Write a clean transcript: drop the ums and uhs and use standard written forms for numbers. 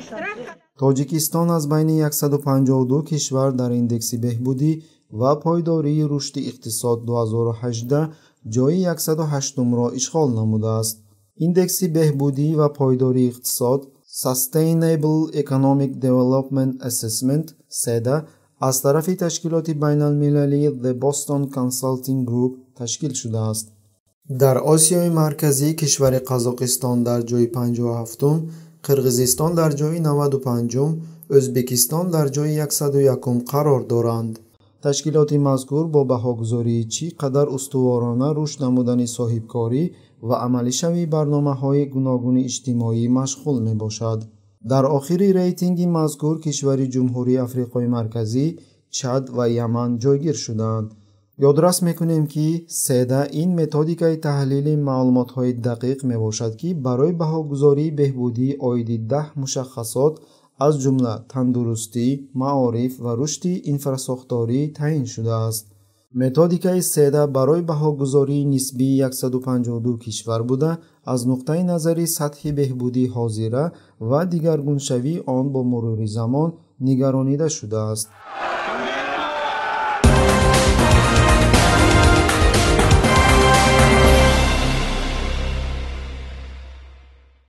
тоҷикистон аз байни 152 кишвар дар индекси беҳбудӣ ва пойдории рушди иқтисод 2018 ҷойи 108-умро ишғол намудааст. индекси беҳбудӣ ва пойдории иқтисод Sustainable Economic Development Assessment (SEDA) аз тарафи ташкилоти байналмилалии The Boston Consulting Group ташкил шудааст. дар осиёи марказӣ кишвари Қазоқистон дар ҷойи 57-ум, Қирғизистон дар ҷойи 95-ум, Ӯзбекистон дар ҷойи 101-ум қарор доранд. ташкилоти мазкур бо баҳогузории чӣ қадар устуворона рушд намудани соҳибкорӣ ва амалишави барномаҳои гуногуни иҷтимоӣ машғул мебошад. дар охири рейтинги мазкур кишвари Ҷумҳурии Африқои Марказӣ, Чад ва Яман ҷойгир шуданд. ёдрас мекунем ки SEDA ин методикаи таҳлили маълумотҳои дақиқ мебошад ки барои баҳогузории беҳбудӣ оиди 10 мушаххасот аз ҷумла тандурустӣ, маориф ва рушди инфрасохторӣ таъин шудааст. методикаи SEDA барои баҳогузории нисбии 152 кишвар буда, аз нуқтаи назари сатҳи беҳбудӣ ҳозира ва дигаргуншавии он бо мурури замон нигаронида шудааст.